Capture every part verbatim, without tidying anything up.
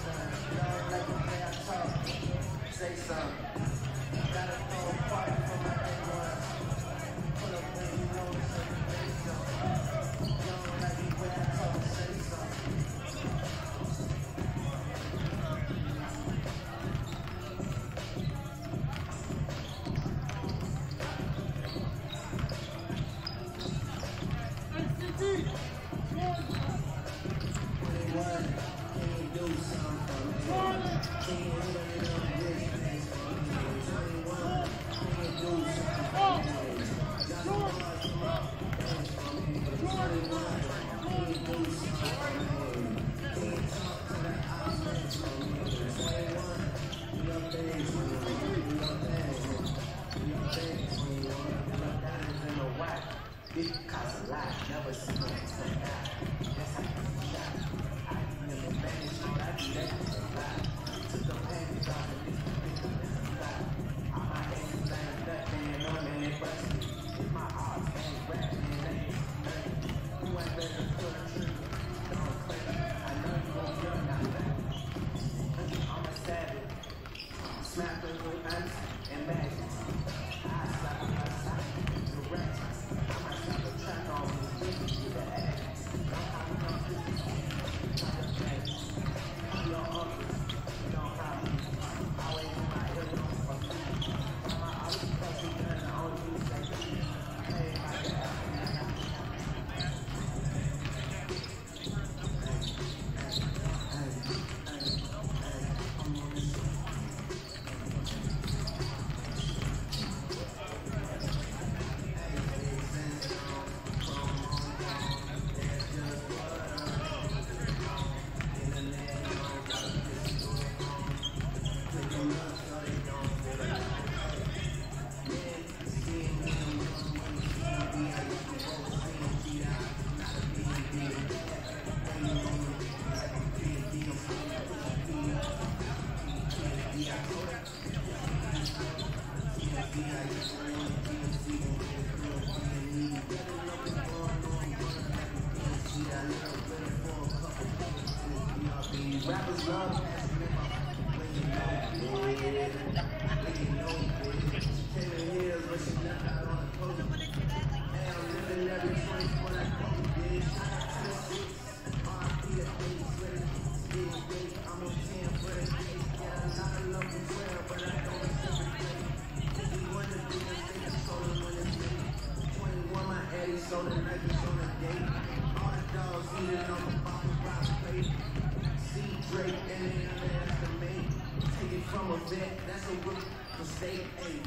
Rappers love asking them when you know it. When you know it. Came in here, but she left out on the coast. Hey, I'm living every choice when I come, bitch. R P at eight, sweater, big date. I'm on ten for the day. Yeah, a lot of love and twelve, but I don't reciprocate. We want to do this thing, I told him when it's late. twenty-one, my Eddie, so the night is on the date. All the dogs eating on the bottom rock plate. Drake and they underestimate. Take it from a vet, that's a rookie mistake. Hey.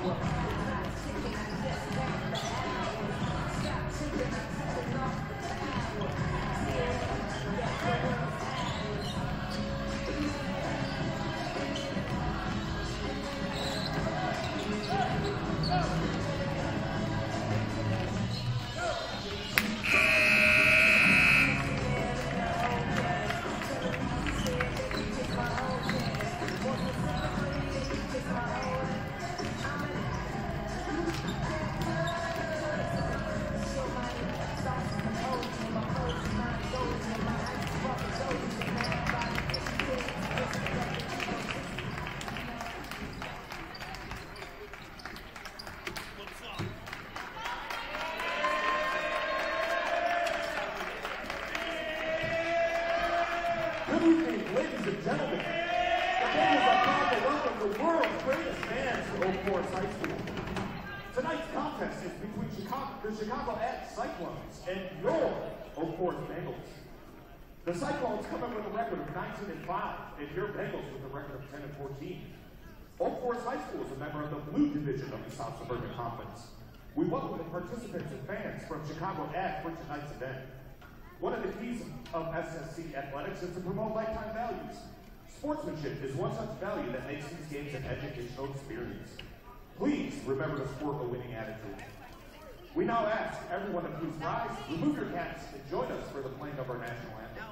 Good evening, ladies and gentlemen. The Bengals are proud to welcome the world's greatest fans to Oak Forest High School. Tonight's contest is between Chicago, the Chicago Ed Cyclones and your Oak Forest Bengals. The Cyclones come in with a record of nineteen and five, and your Bengals with a record of ten and fourteen. Oak Forest High School is a member of the Blue Division of the South Suburban Conference. We welcome the participants and fans from Chicago Ed for tonight's event. One of the keys of S S C athletics is to promote lifetime values. Sportsmanship is one such value that makes these games an educational experience. Please remember to sport a winning attitude. We now ask everyone to please rise, remove your caps, and join us for the playing of our national anthem.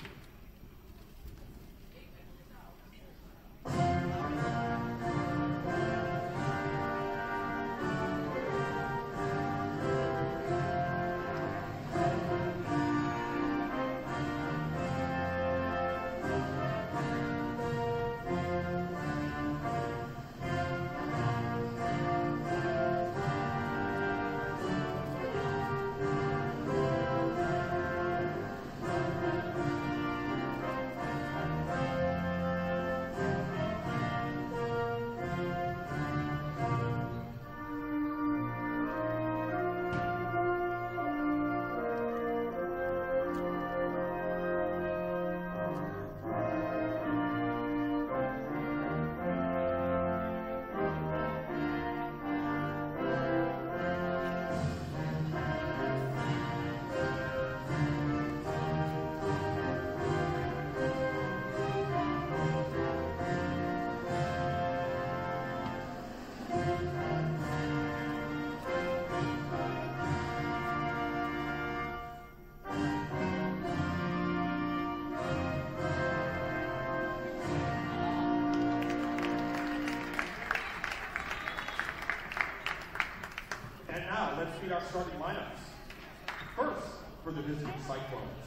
Let's meet our starting lineups. First, for the visiting Cyclones.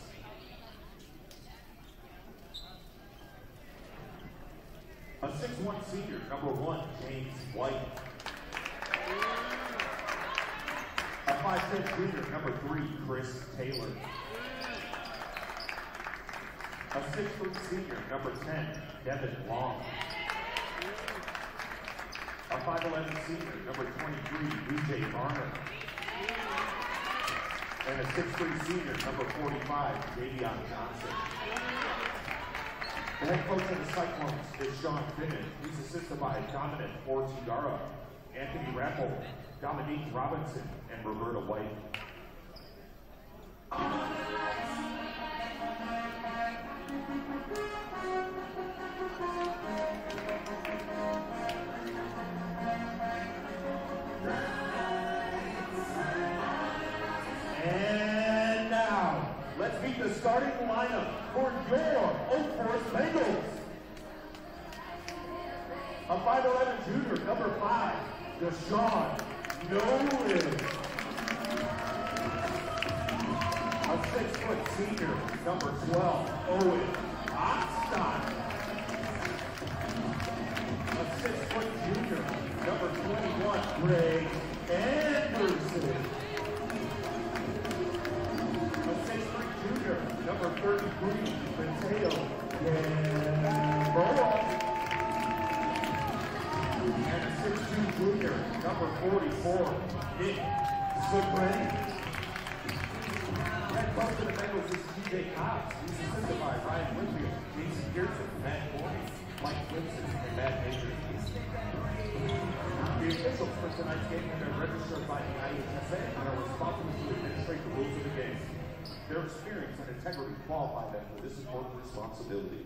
A six one senior, number one, James White. A five ten junior, number three, Chris Taylor. A six foot senior, number ten, Devin Long. A five eleven senior, number twenty-three, B J Varner. And a six three senior, number forty-five, Davion Johnson. The head coach of the Cyclones is Sean Finnan. He's assisted by Dominic Ortigara, Anthony Rappel, Dominique Robinson, and Roberta White. And now, let's meet the starting lineup for your Oak Forest Bengals. A five eleven junior, number five, Deshaun Nolan. A six foot senior, number twelve, Owen Oxstein. A six foot junior, number twenty-one, Greg Anderson. Number thirty-three, Mateo Gamboa. And a six two junior, number forty-four, Nick Subrani. Head coach of the Bengals is T J Cox. He's assisted by Ryan Whitfield, Jason Pearson, Matt Corney, Mike Winston and Matt Major. The officials for tonight's game have been registered by the I H S A and are responsible to administrate the rules of the game. Their experience and integrity qualify them for this important responsibility.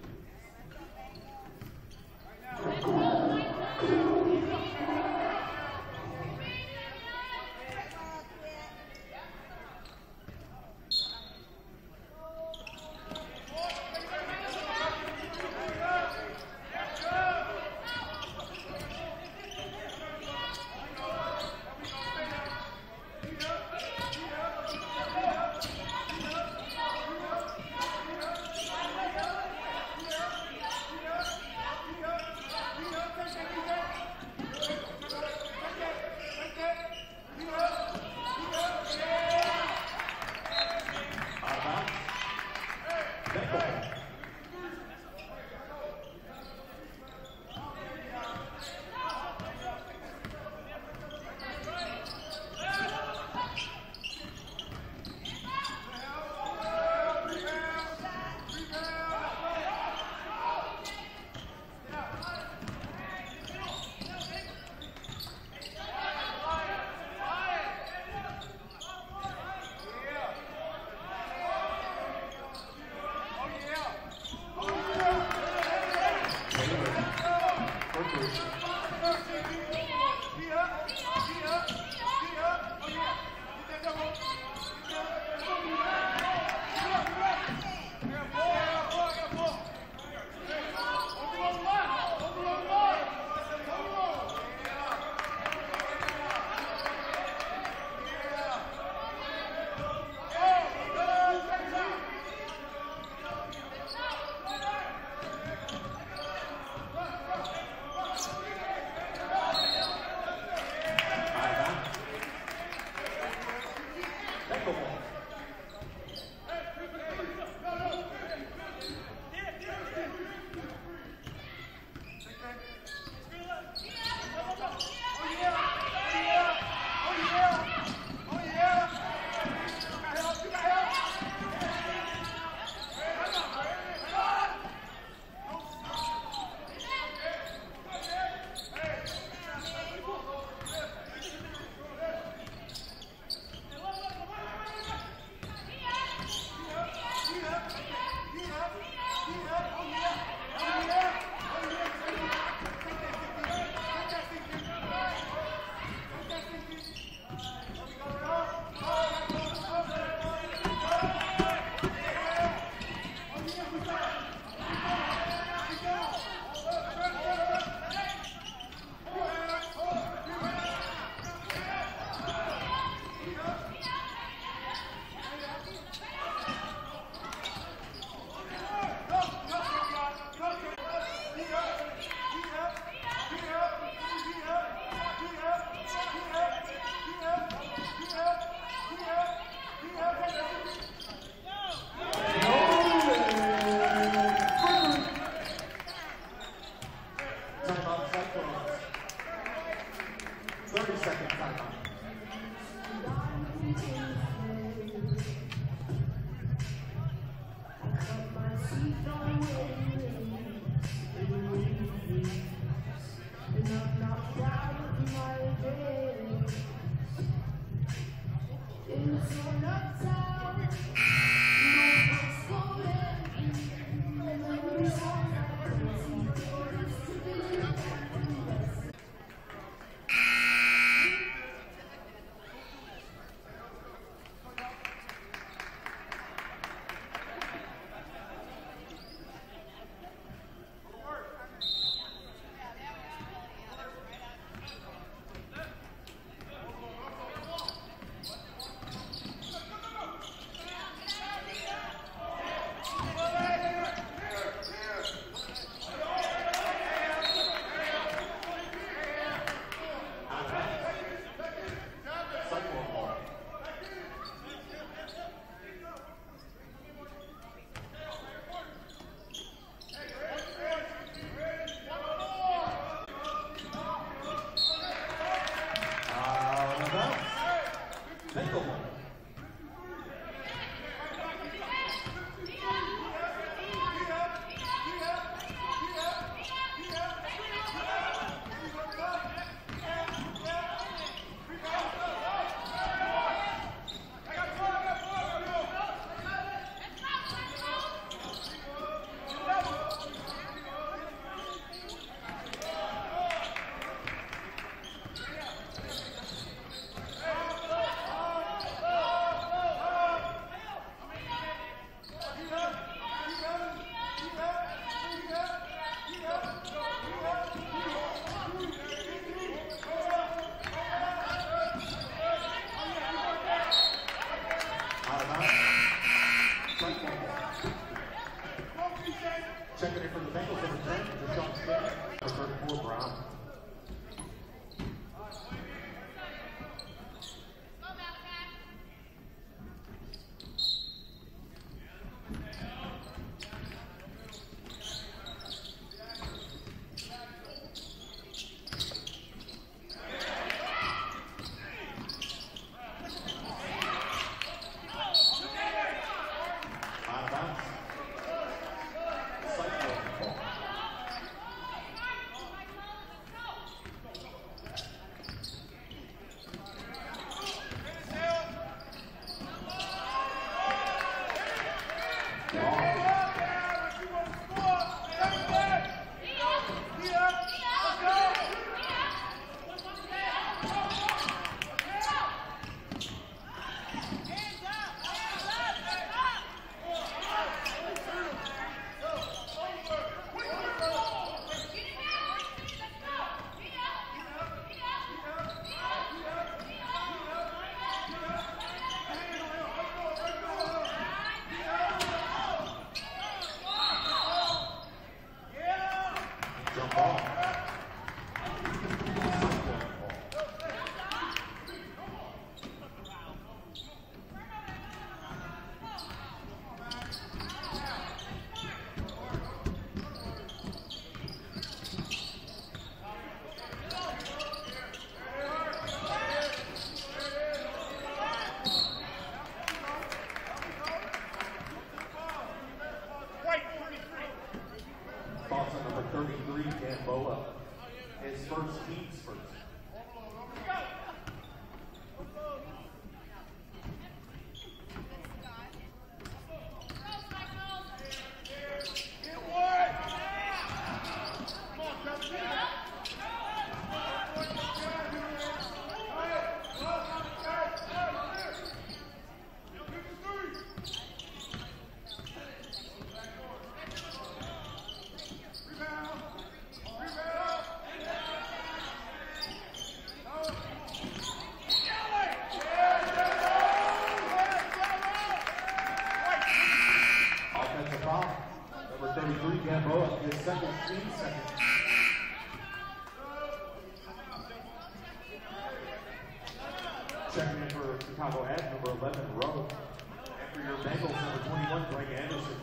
Checking in for Chicago at number eleven, Rowe. And for your Bengals, number twenty-one, Greg Anderson.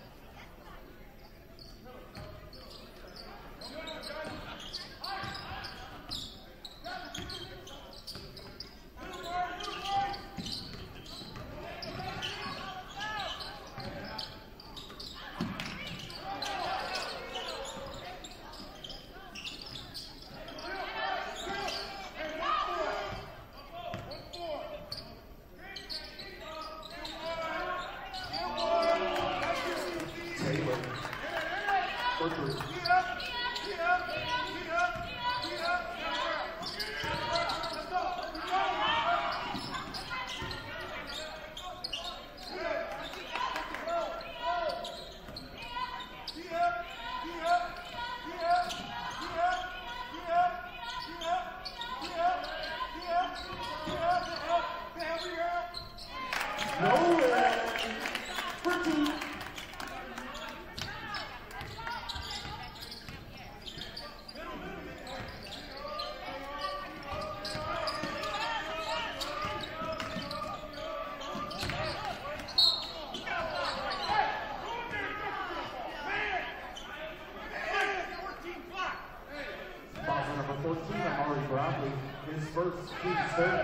His first, team's third.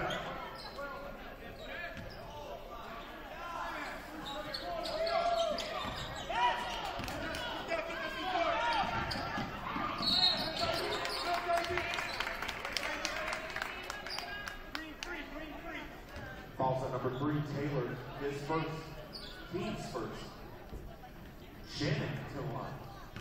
Falls at number three, Taylor. His first, team's first. Shannon to the line.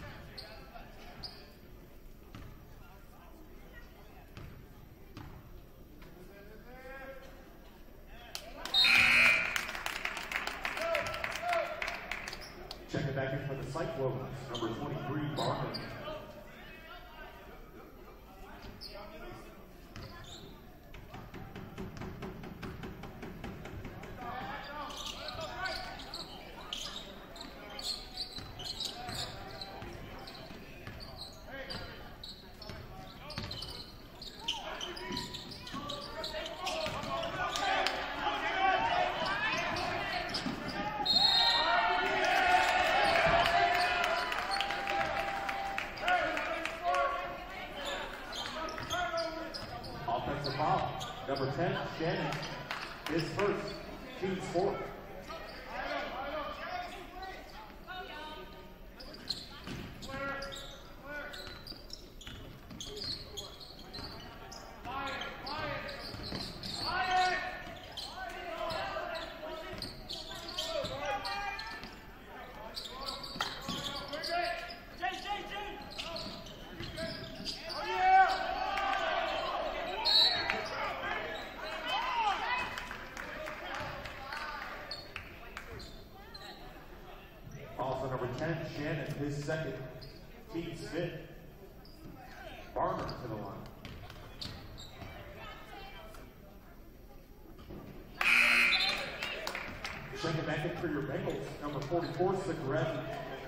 Checking back in for the Cyclones, number twenty-three, Barker. Number ten, Shannon, his first, team's fourth. Also number ten, Shannon, his second, team's fifth. Barner to the line. Checking back in for your Bengals, number forty-four, Cigarette.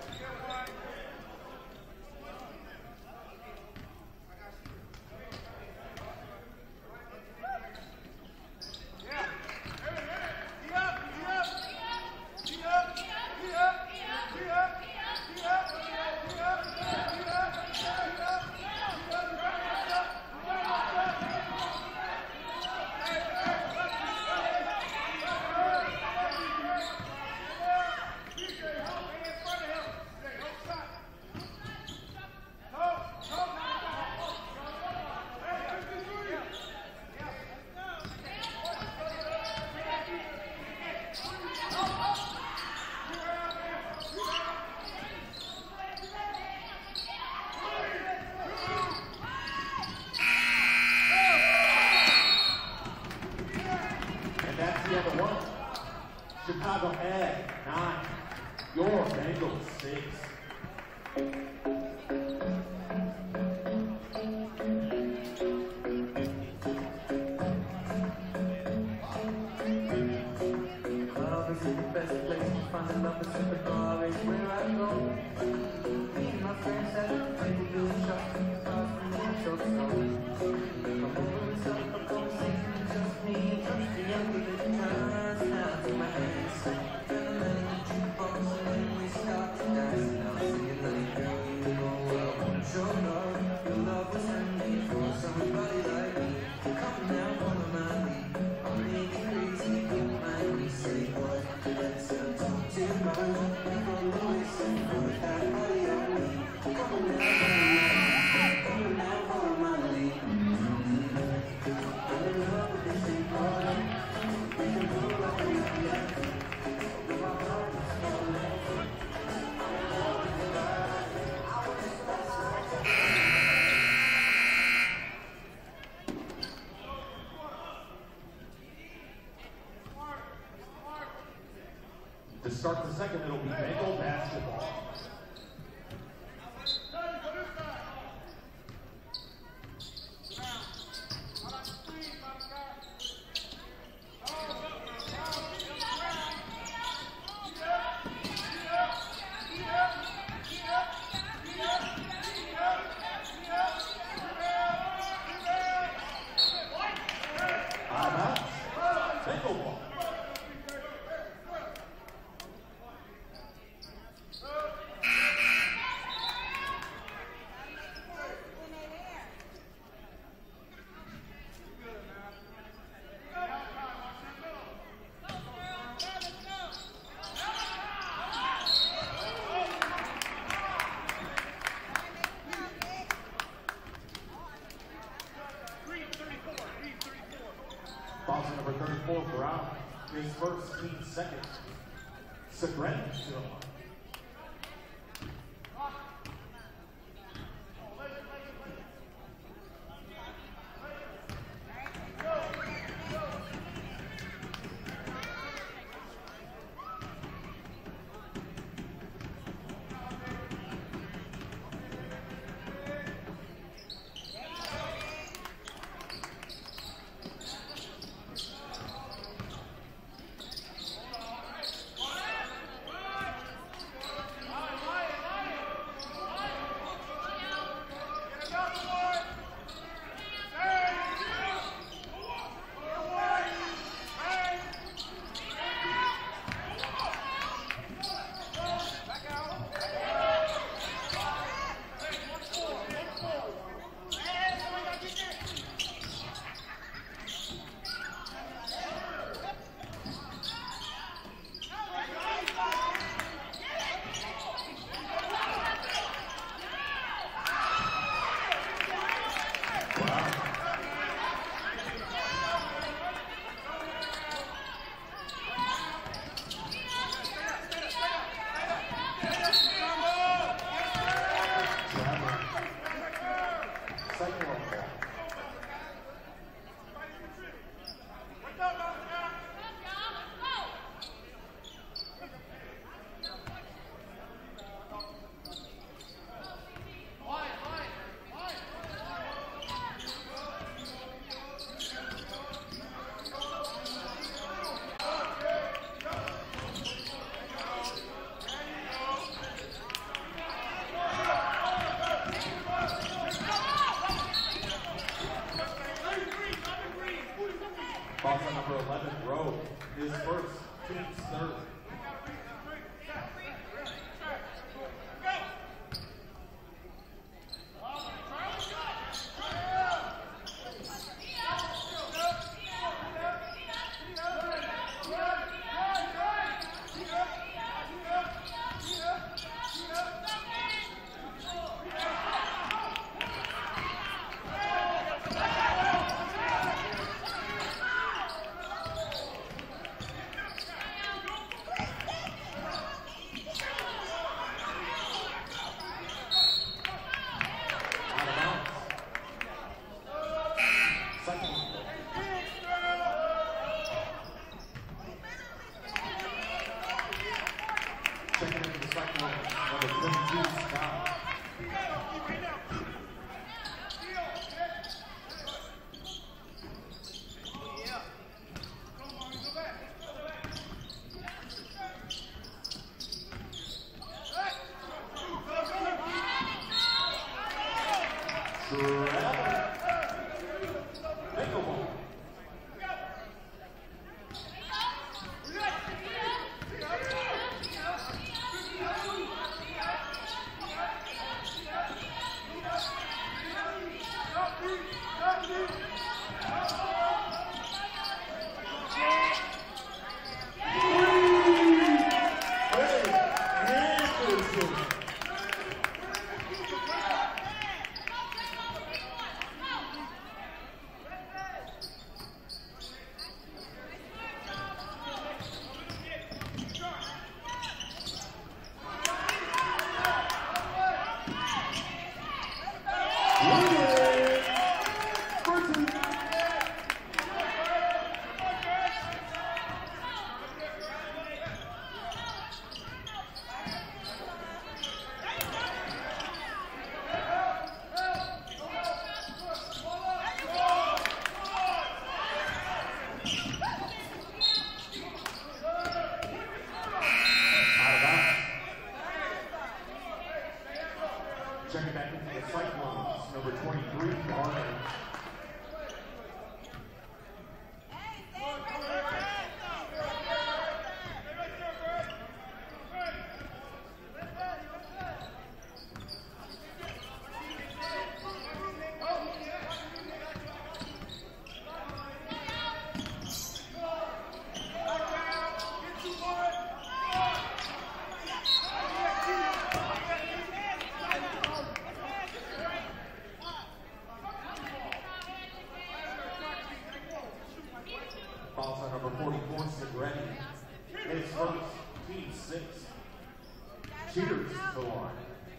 Number one, Chicago at nine, your Bengals six. Love is the best place to find love, is in the bar, is where I go. Me and my friends at the table doing shots in the bar from the show. Come over and start a conversation, just me and just To start the second, it'll be Bengal basketball. Boston number thirty-four, Brown, his first, team second. Segren. Boston number eleven, Rowe, his first, team's third. Fouls on number forty-four, Segretti. His first, team six. Cheaters to the line.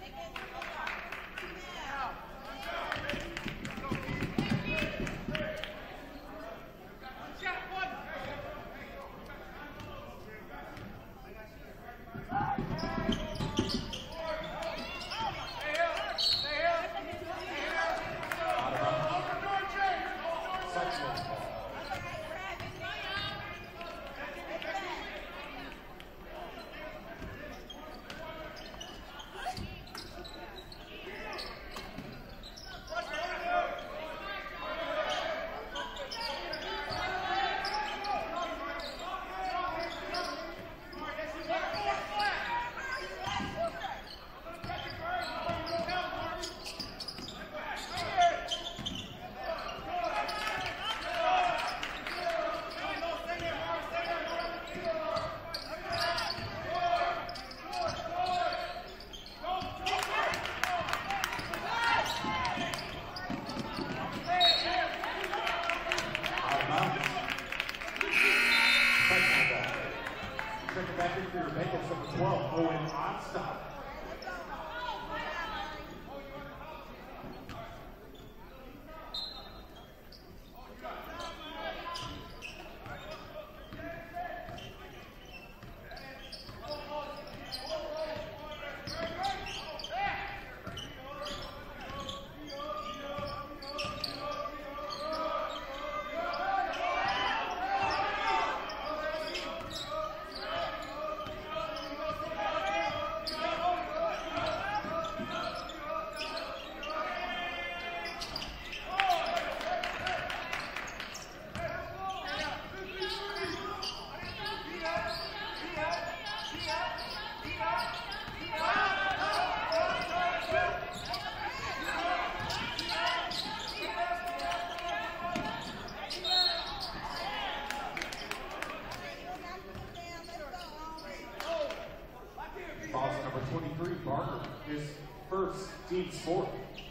His first team sport.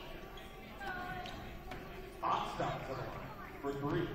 Hot stop to the line for three.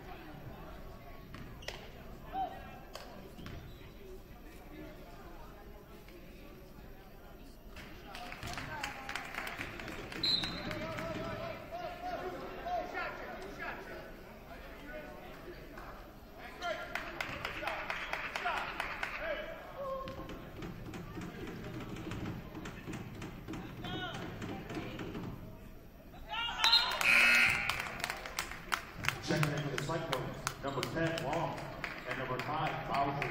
Checking in for the Cyclones, number ten, Long, and number five, Varsity.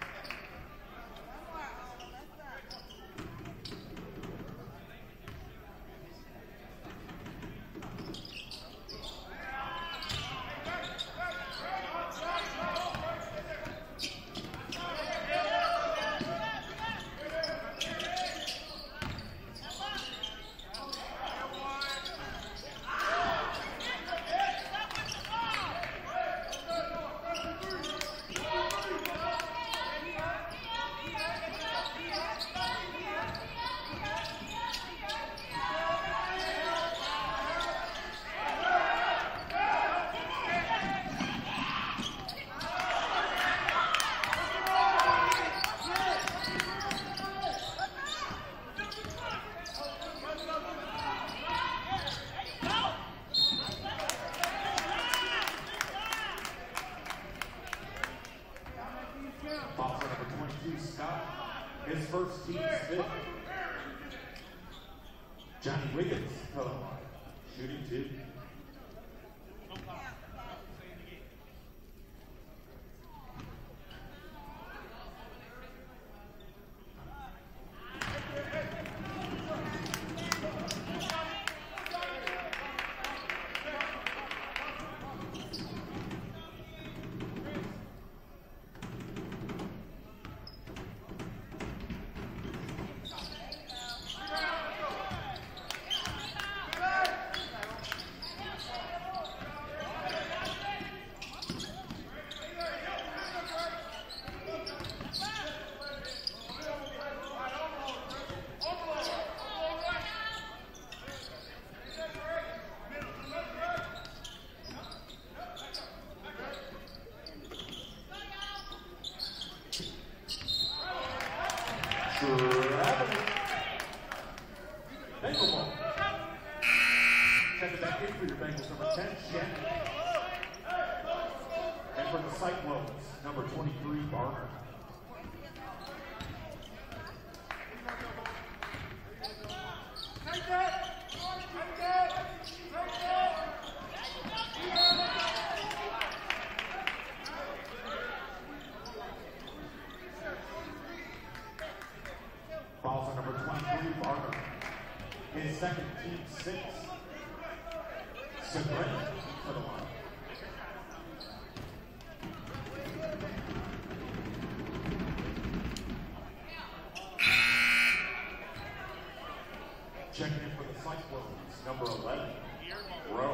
Foul number twenty-two, Scott. His first team fifth. Johnny Wiggins, color line, shooting two. Traveling. Bengal ball. Check it back in for your Bengals, number ten, Shen. And for the Cyclones, number twenty-three, Barner. Fouls on number twenty-three, Barner. His second, team six. Sabrina for the line. Checking in for the Cyclones, number eleven, Rowe.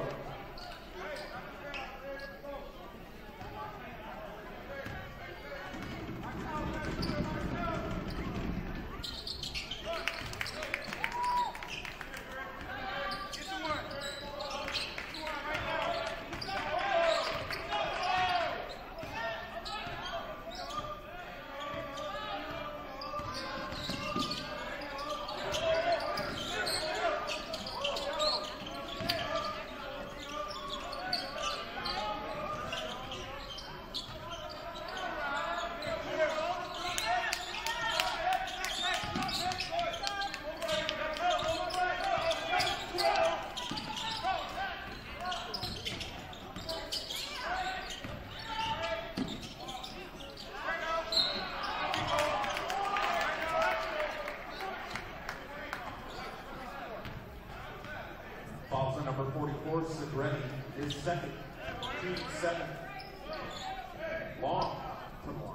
Fouls on number forty-four, Sabrina, his second, team seven. Long for the line.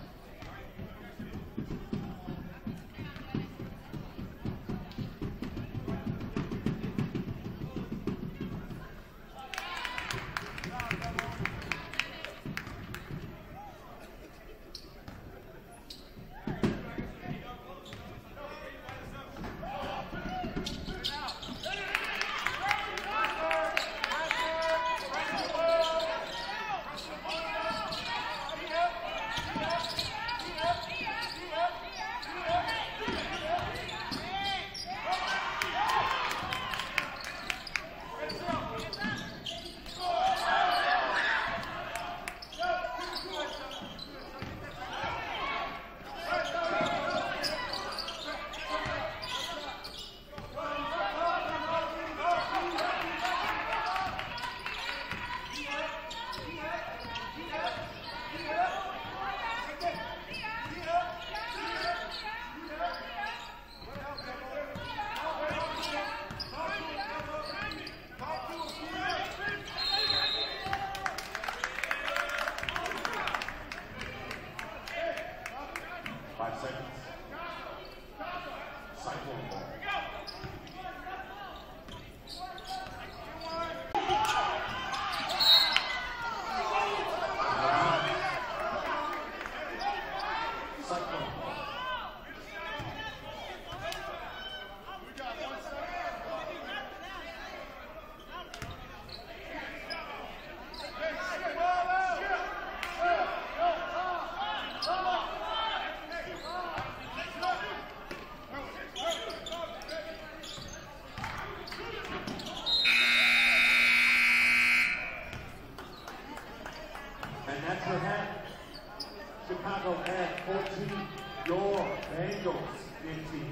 Five seconds. Cyclone ball. Cyclone ball. And that's your hat. Chicago at fourteen, your Bengals fifteen.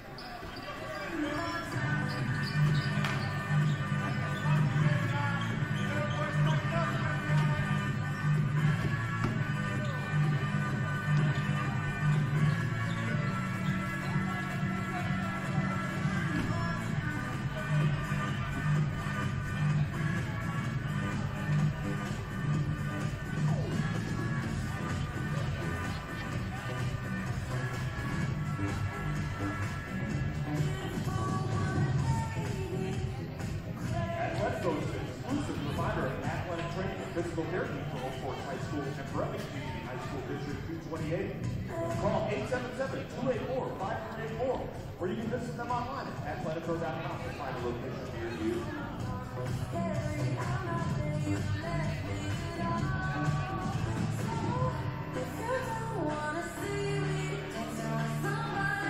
Exclusive provider of athletic training and physical therapy for Oak Forest High School and Bremen Community High School District two twenty-eight. Call eight seven seven, two eight four, five three eight four, or you can visit them online at athletico dot com to find a location near you. If you don't wanna see me, tell somebody.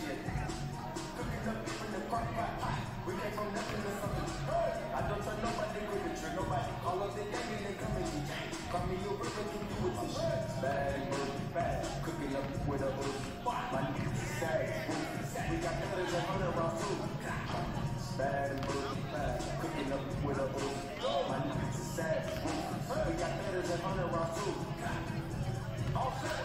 Cooking up in the crock pot. We came from nothing to something. I don't trust nobody with the trick. Nobody all of the gang and they come and get. Call me a river, you do with this shit. Bad, bad. Cooking up with a boost. My niggas is sad. We got cutters and hundred rounds too. Bad, bad. Cooking up with a boost. My niggas is sad. We got cutters and hundred rounds too. All set.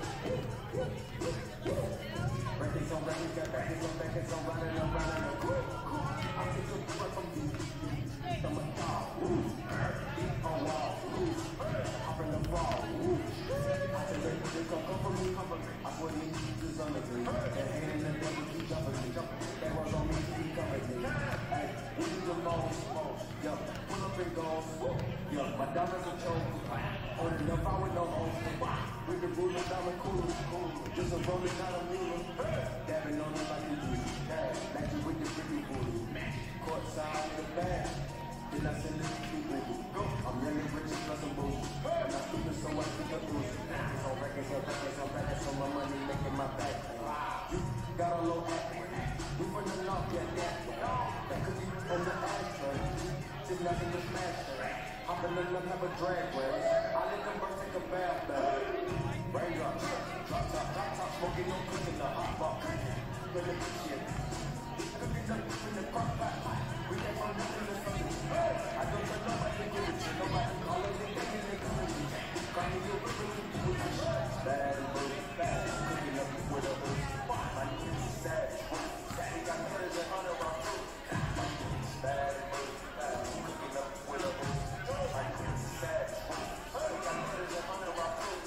Records on records, got records on records, I'm running, I'm running, I'm cool. I'll take a breath from you. I'm a dog, ooh. Deep on wall, ooh. Hop in the ball, ooh. I said, they they come come for me, come for me. I swear these niggas under me. That hand in the devil keep jumping me. That was on me, keep coming me. Hey, we need the most, most. Yo, pull up and go. Yo, my diamonds are chosen. Holding up, I with no hoes. With the ruler, diamond cooler. Just a rolling, not a mule. Dabbing on it like you do. Magic with the pretty booty. Court side of the bag. Then I send it to people. I'm young and rich and plus I'm boozy. I'm not stupid, so I keep the boozy. It's on records, on records, on records, so my money making my back. You got a low act. We from the north, yeah, yeah. That could be on the ashtray. Just nothing to smash her. Hop in them, have a drag race. I let them birds take a bath bag. Raindrops, drop top, drop top, smoking, no cooking, the hot box. Let me get shit. Cooking up in the crock pot. We came from nothing to something. I don't let nobody give it to nobody. All of them thinking they come with me. Call me a river, you do with this. Bad and booty, bad. Cooking up with a booty. My niggas is sad. We got cutters and hundred rounds too. Bad and booty, bad. Cooking up with a booty. My niggas is sad. We got cutters and hundred rounds too.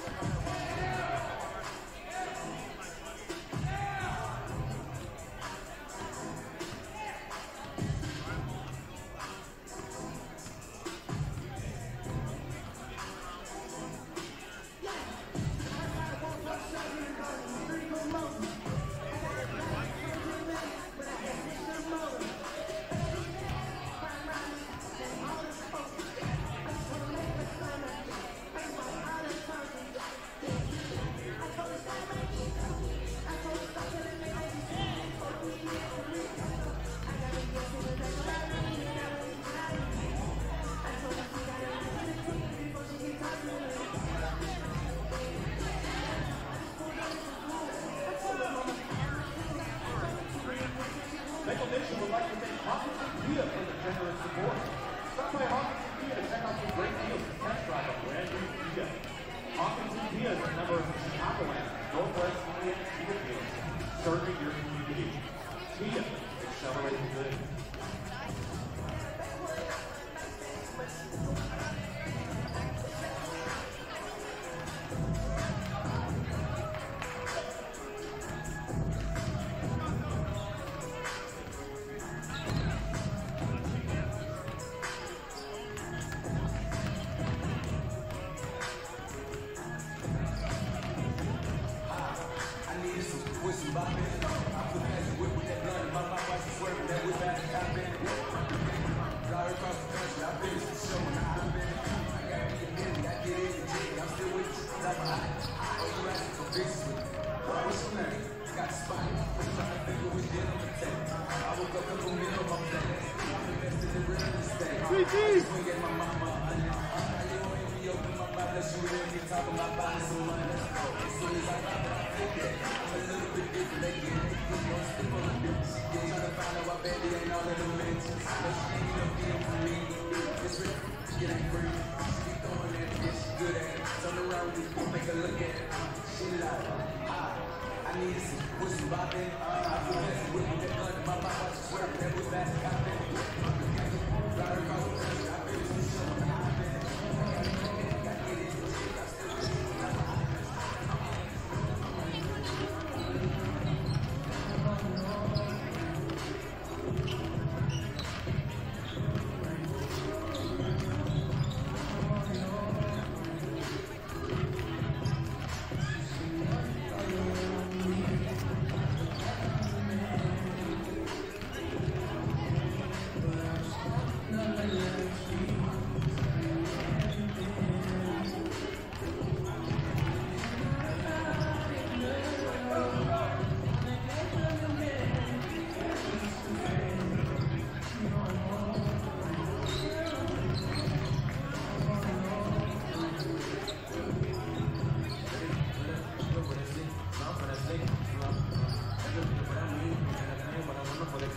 Nation would like to thank Hawkins and Kia for the generous support. Stop by Hawkins and Kia to check out some great deals and test drive a brand new Kia. Hawkins and Kia is a member of the Chicagoland Northwest Kia Kia dealers, serving your community. Kia, accelerating good.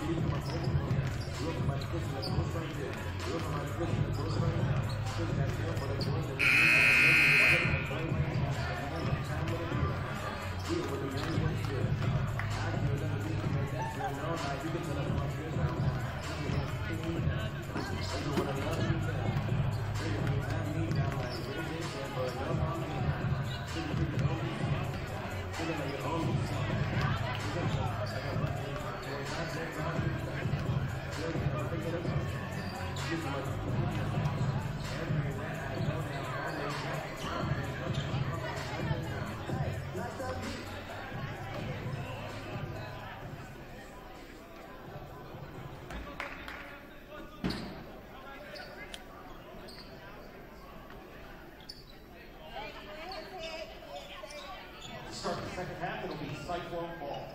Start the second half, it'll be Cyclone ball.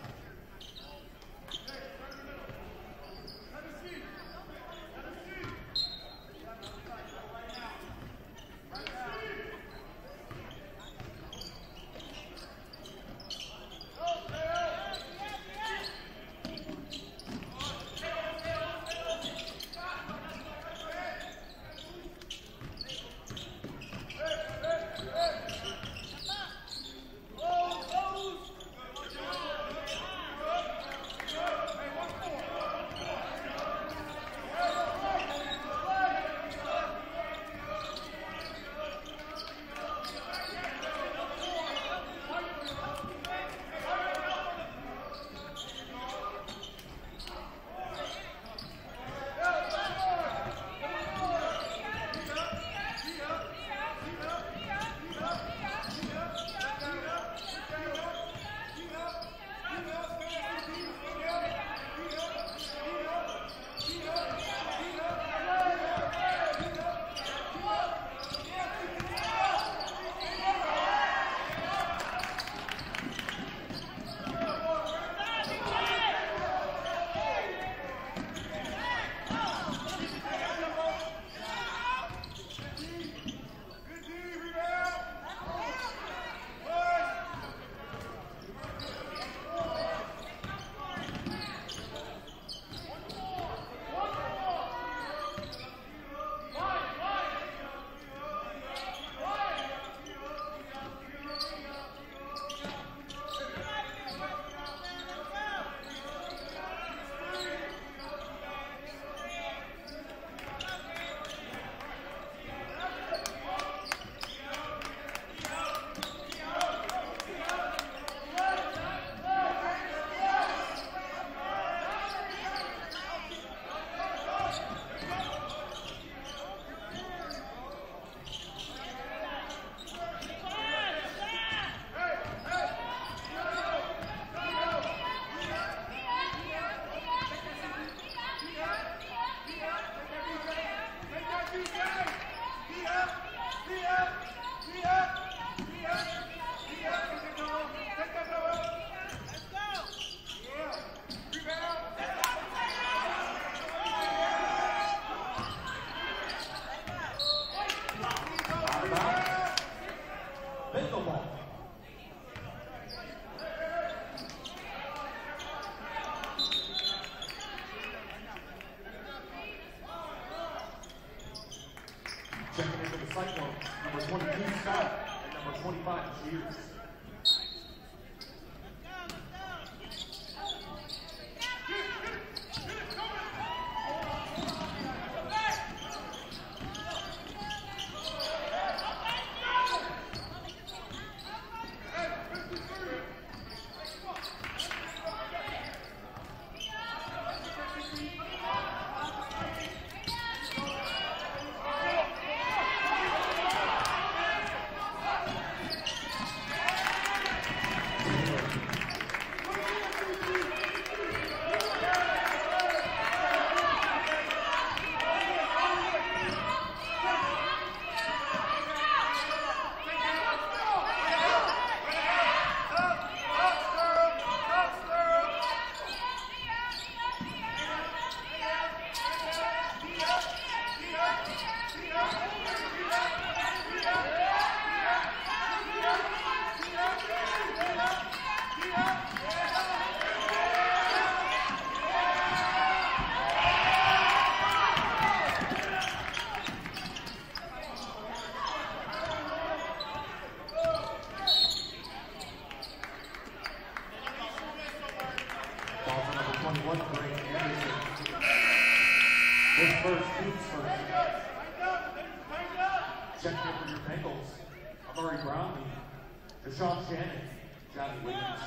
Checking into the Cyclone, number twenty-two, Scott, and number twenty-five, Shears. twenty-one, Greg Anderson. His first, team's first. Check in for your Bengals. Amari Brownlee, Deshaun Shannon, Johnny Williams.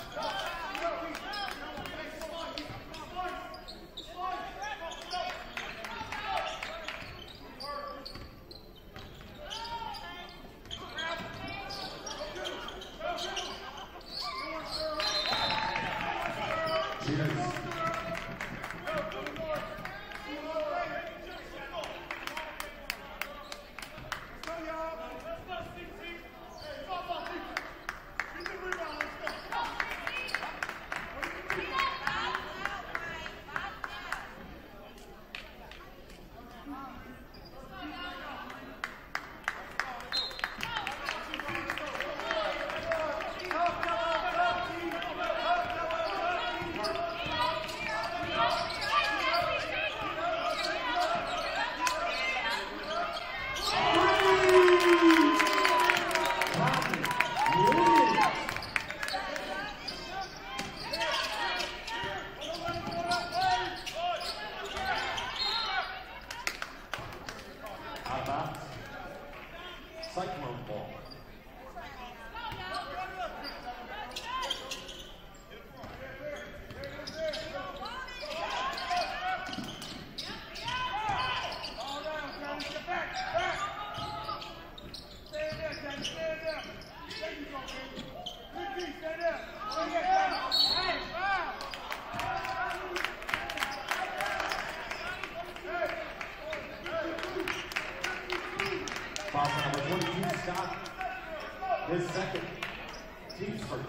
Cyclone ball. Foul number twenty-two, Scott. His second. Team's first.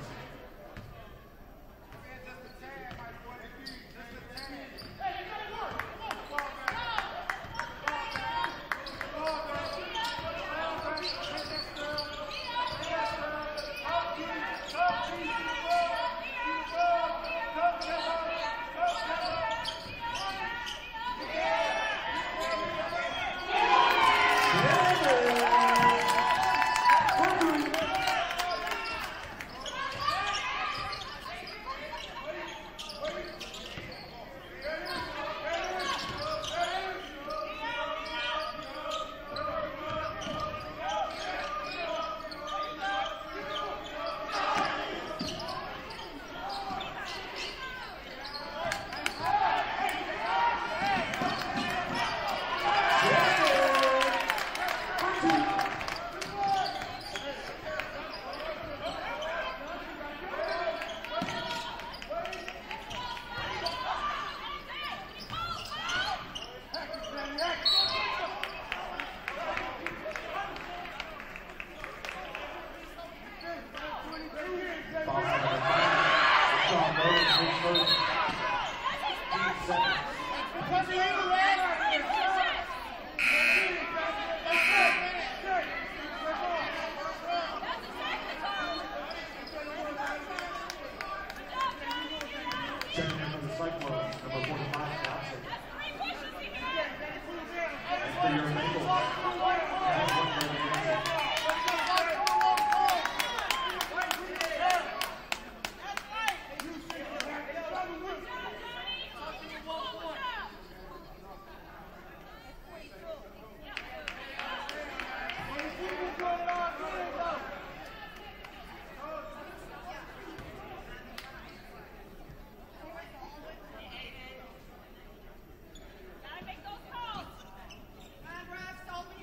Checking in from the Cyclones, number forty-five, Johnson. And for your Bengals, that's one for the Johnson. Gotta make those calls. Come on, Brad, stop me.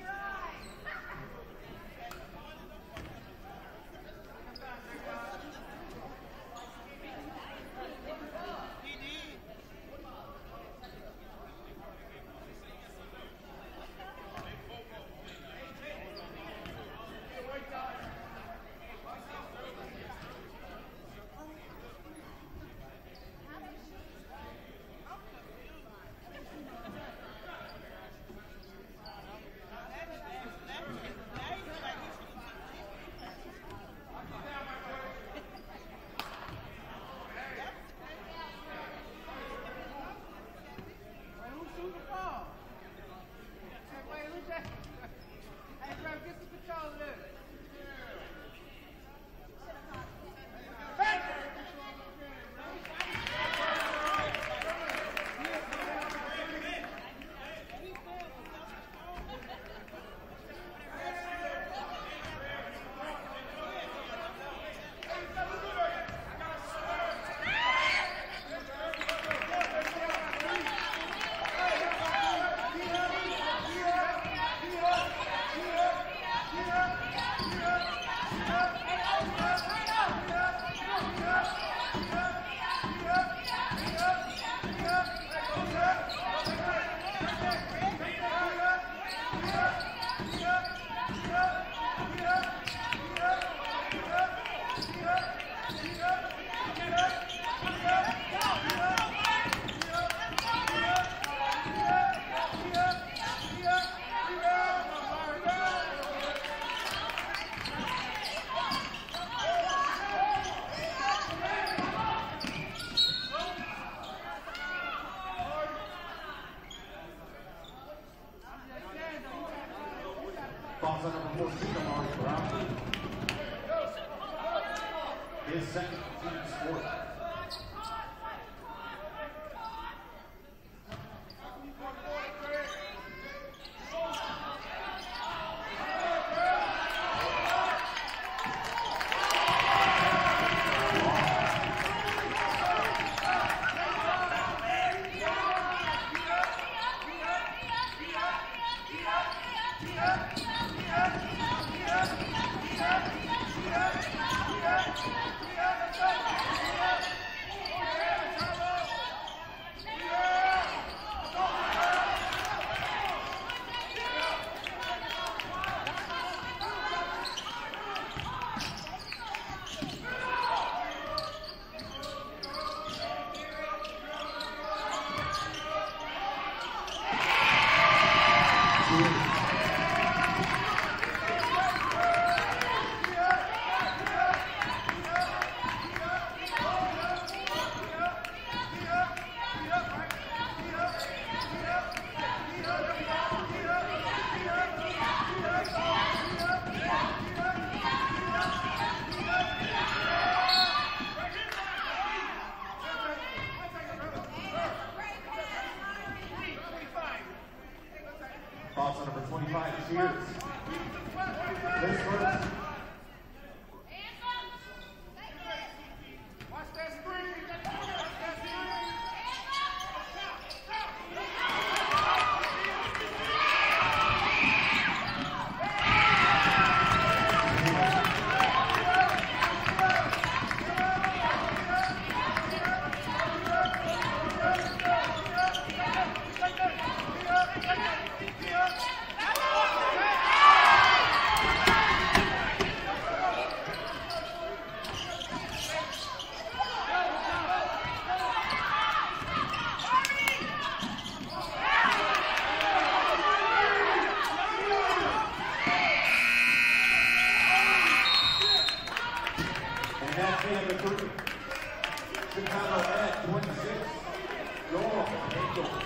fourteen, Amari Brown. His second team sport. Thoughts on number twenty-five, cheers. This first. And that's the number three. Chicago at twenty-six. Your Angels.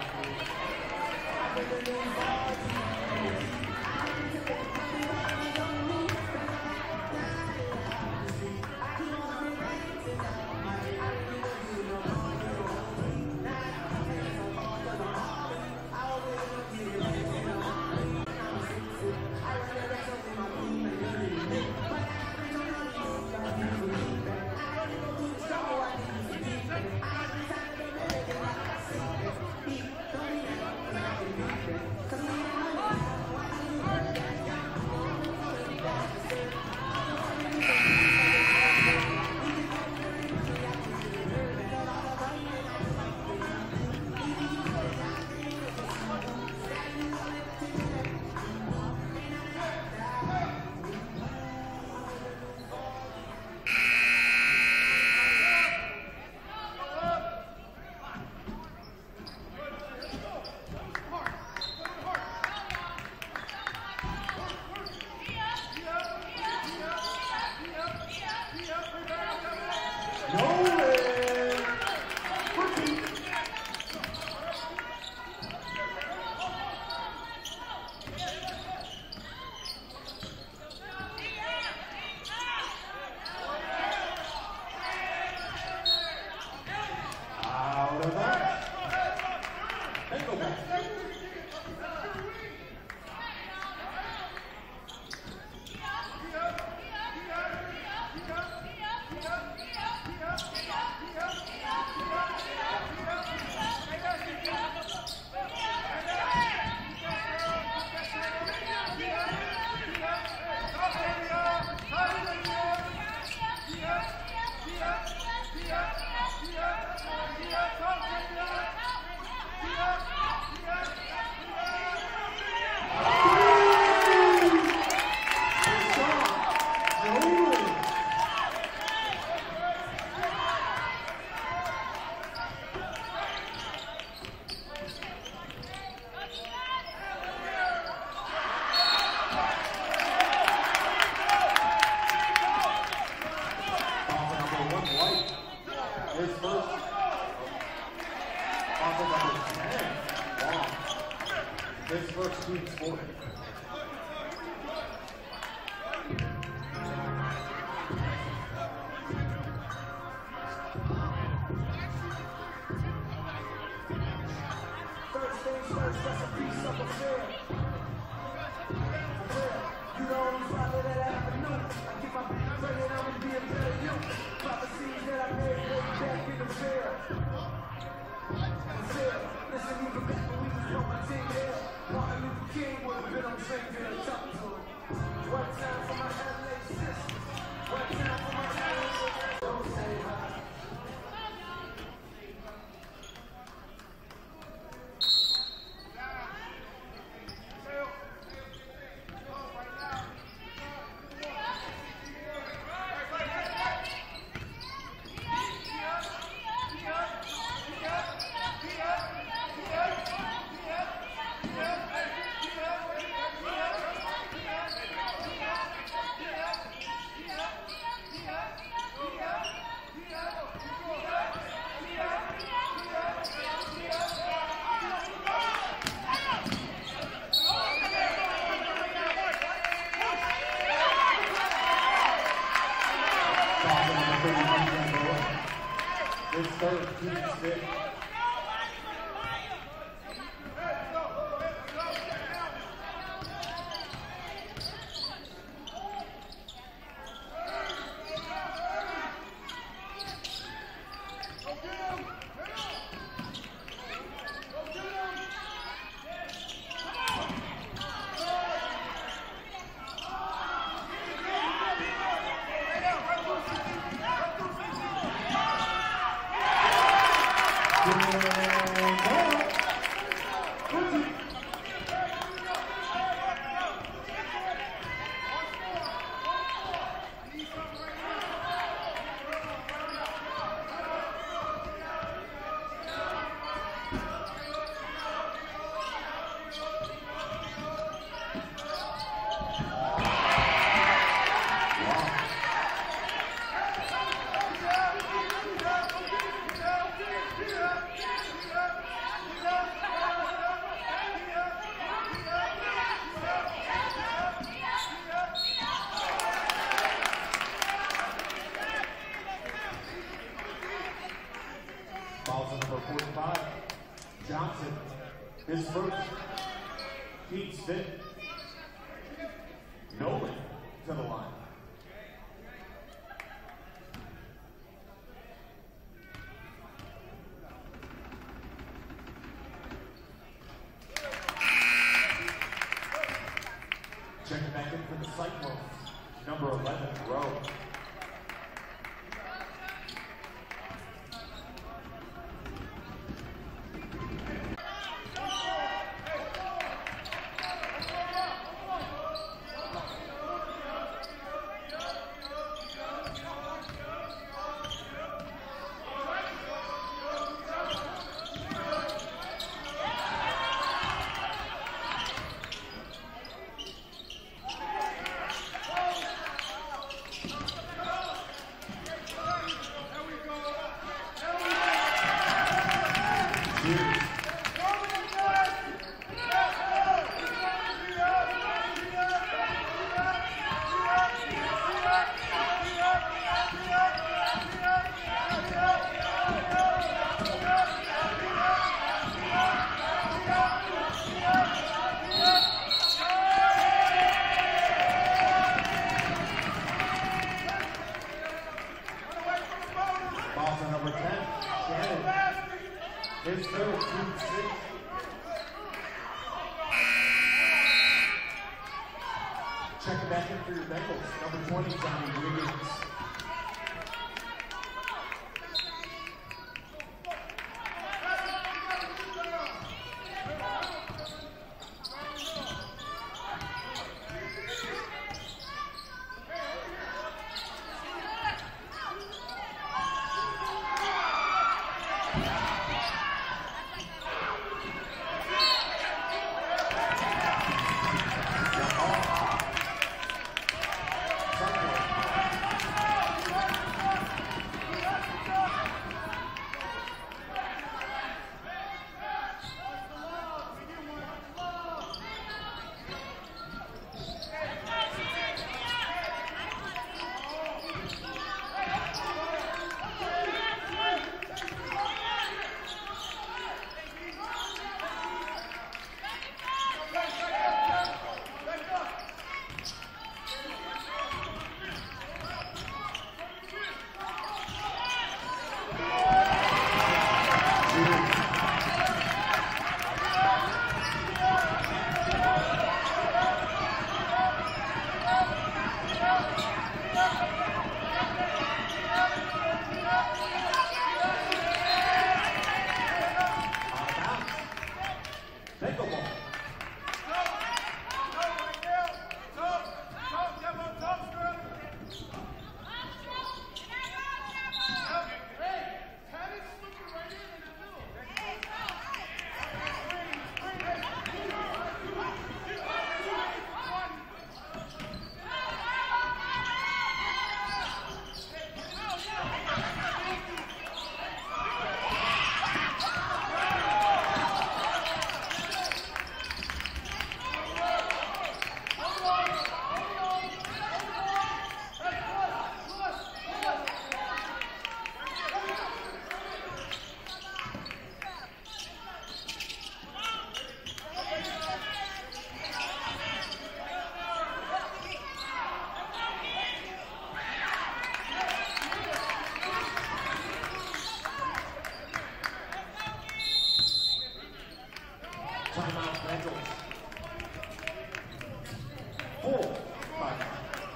His first off of number ten. Wow. His first team scoring. first recipe, something fair. You know I'm follow that avenue. I get my beat praying I'm gonna be a better you. Prophecies that I made way back in the fair. Fair. Listen, even back when we was on my team there, Martin Luther King would have been on the same day to talk to him. One time for my L A sisters. One time for my L A sisters. Don't say hi. It's third, keep stick. Fouls on number forty-five, Johnson, his first. Keith Stick. Nolan to the line. Checking back in for the Cyclones, number eleven, Rowe. His third, team six. Checking back in for your Bengals, number twenty, Johnny Williams. Timeout, Bengals. Full timeout.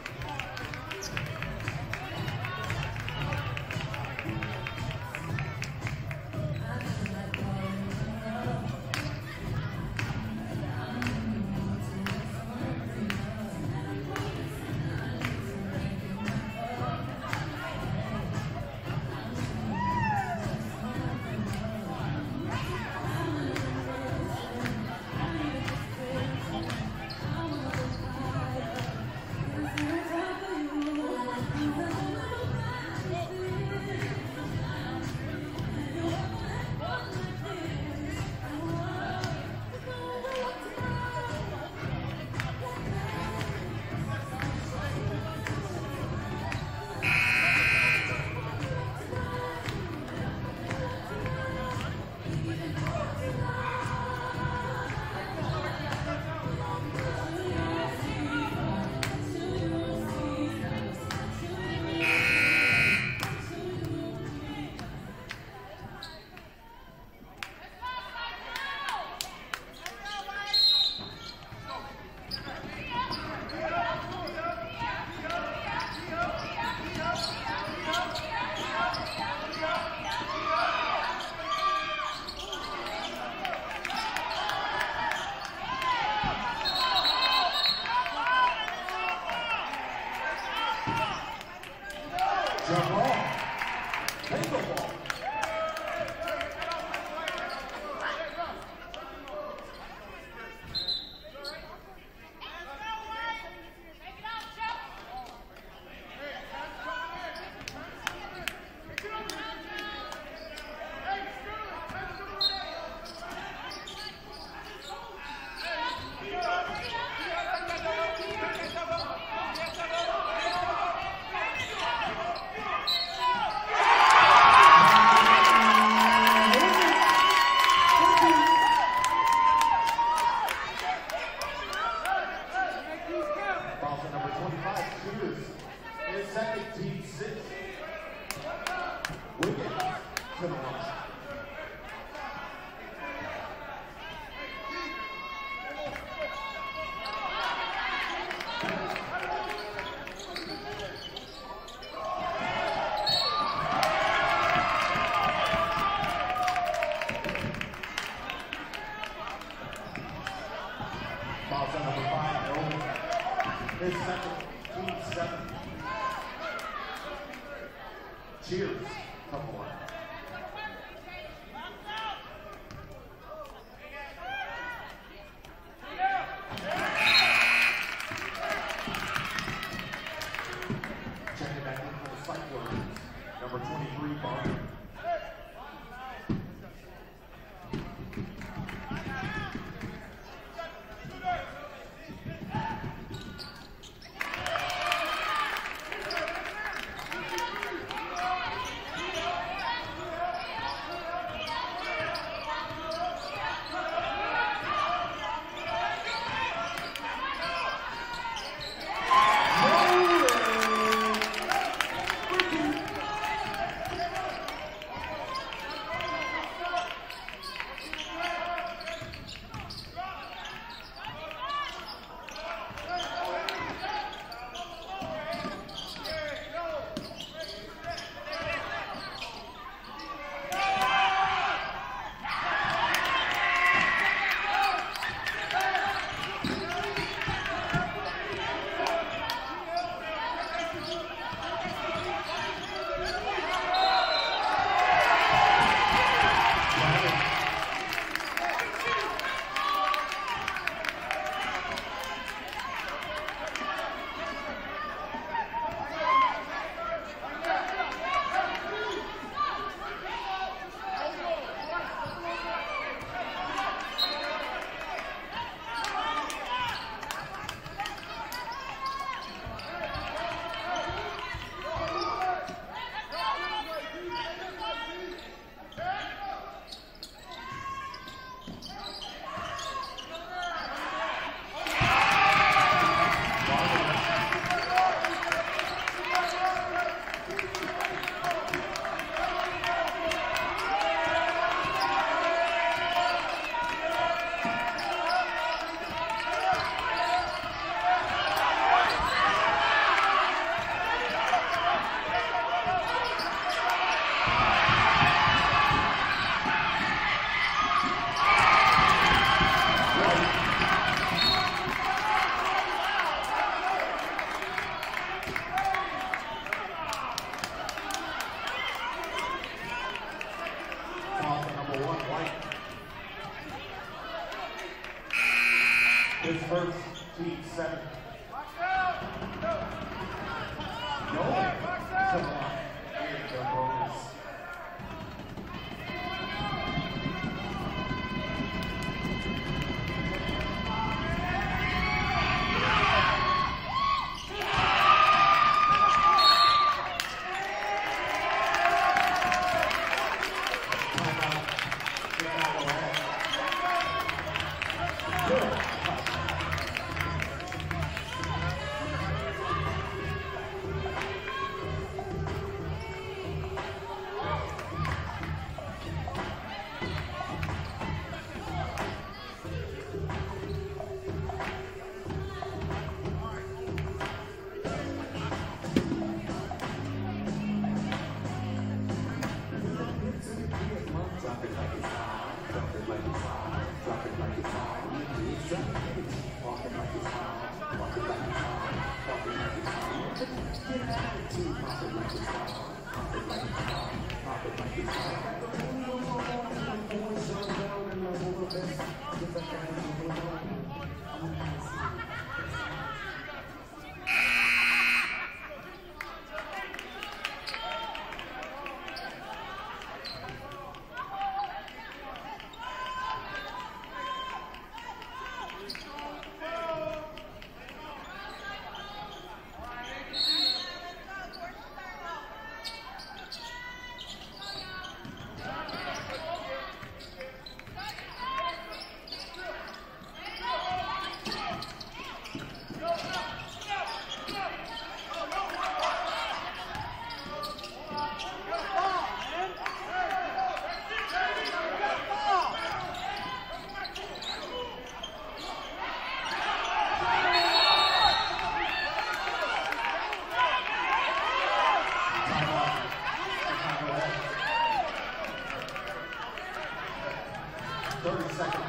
Jump ball. Take the ball. seventeen six. Wiggins to the line. Foul on number five, no. His second, team seven. Cheers, couple one. Checking back in for the Cyclones, number twenty-three, Barton. This hurts team seven. No, come on. Here's the bonus. thirty seconds.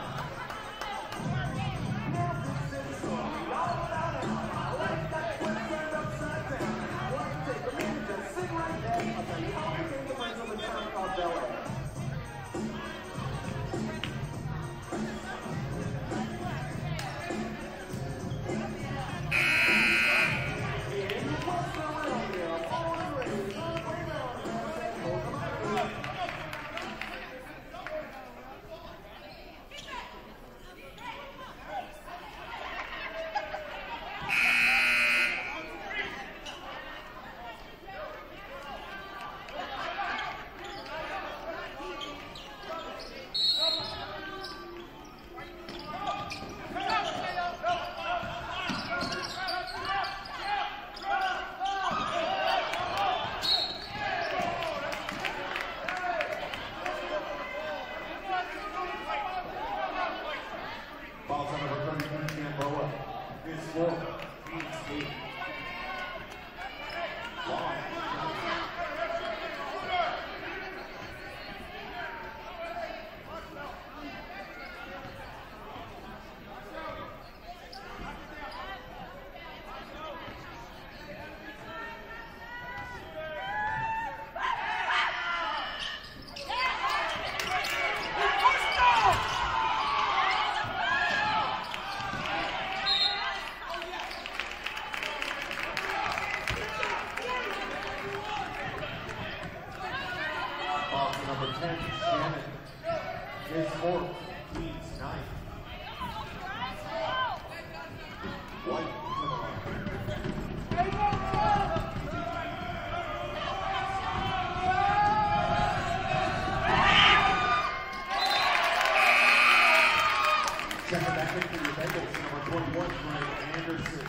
Balls on number thirty-three, Gamboa. His four, Phoenix eight. Long. Number ten, Shannon. His fourth, Leeds nine. White to the line. Second back in for your Bengals, number twenty-one, Brian Anderson.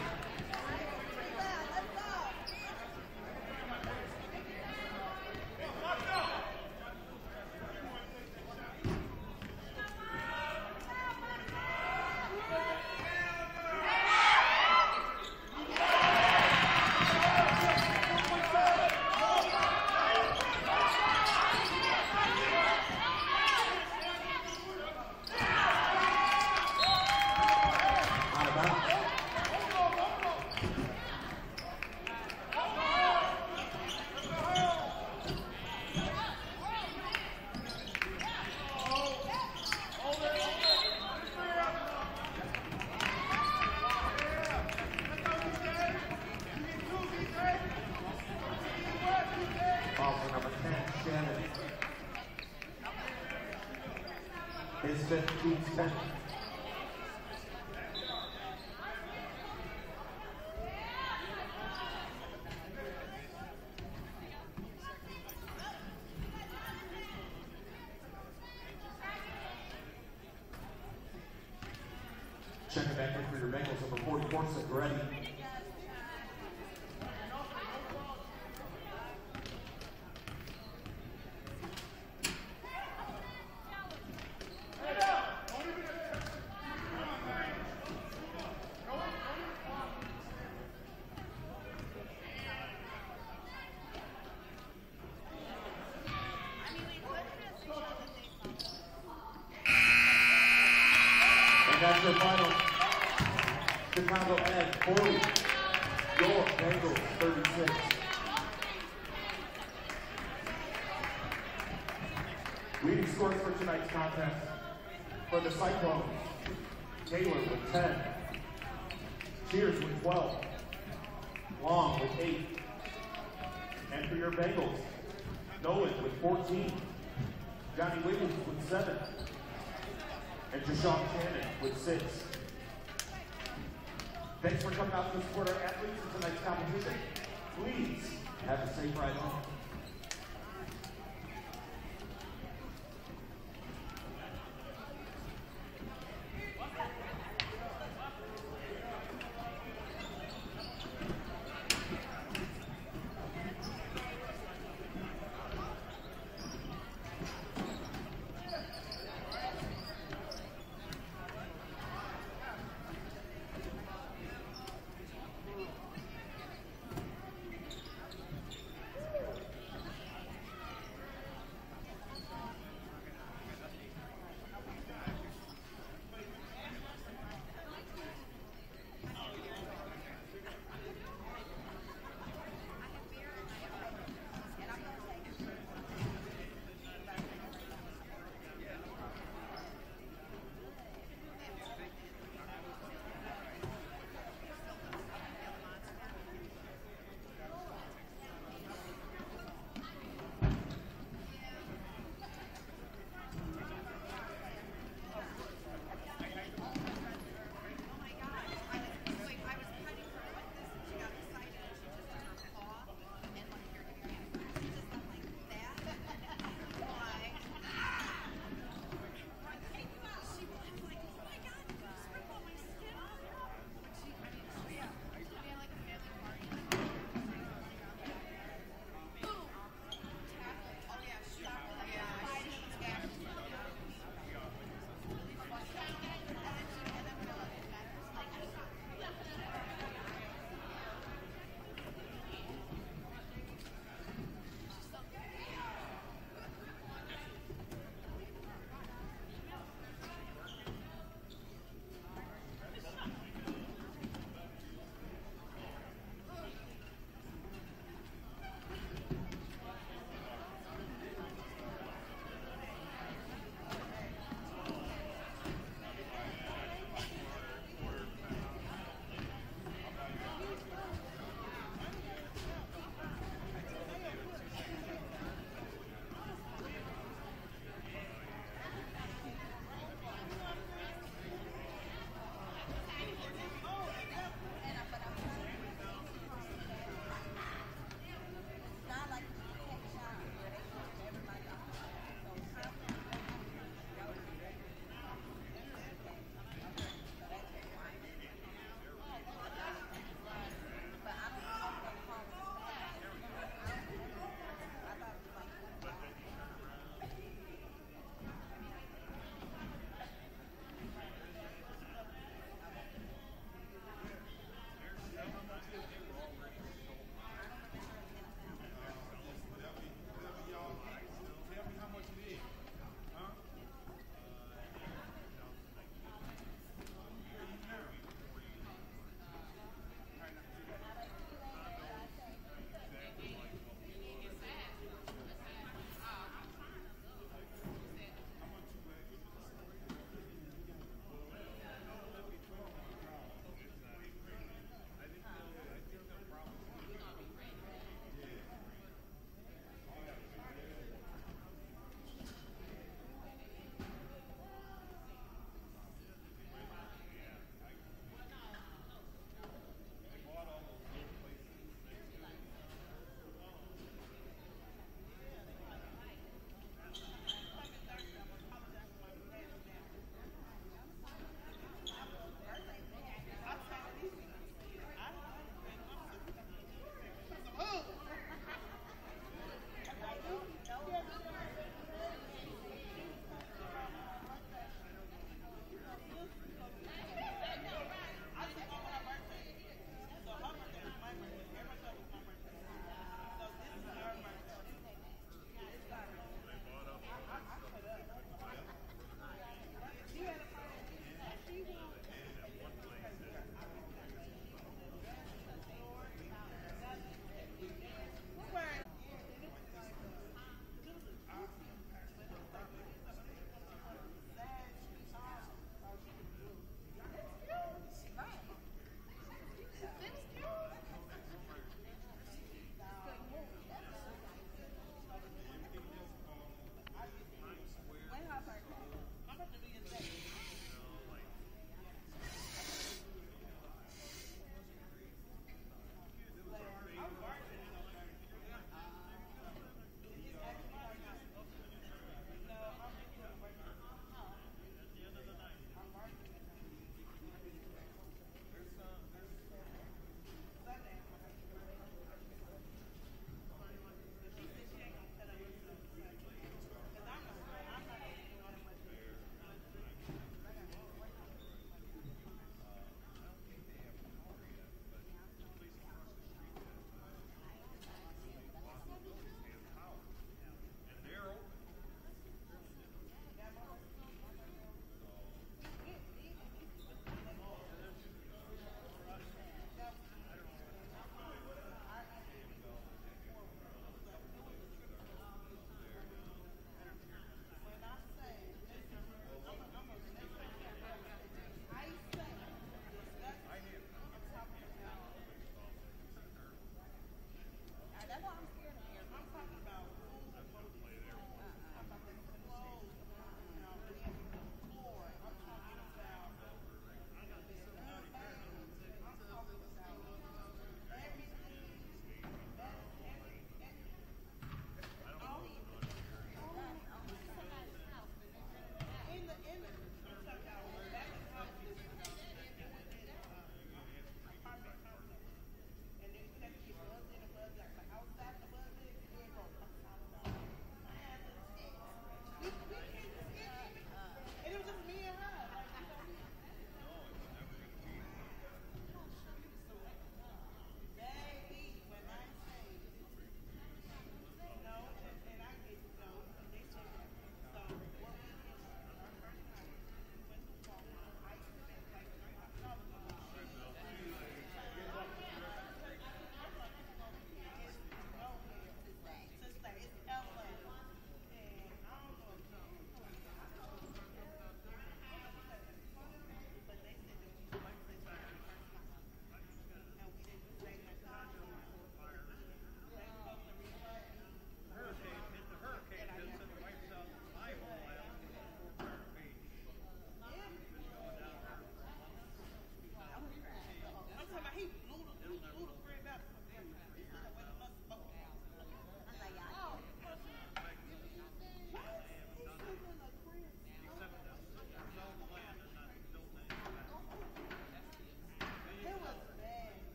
His fifth beats ten. Checking back in for your Bengals, number forty-four, Segretti. And that's your final. Chicago Ed, forty. Your Bengals, thirty-six. Leading scores for tonight's contest. For the Cyclones, Taylor with ten. Cheers with twelve. Long with eight. And for your Bengals, Nolan with fourteen. Johnny Wiggins with seven. And Jashawn Shannon with six. Thanks for coming out to support our athletes in tonight's competition. Please have a safe ride home.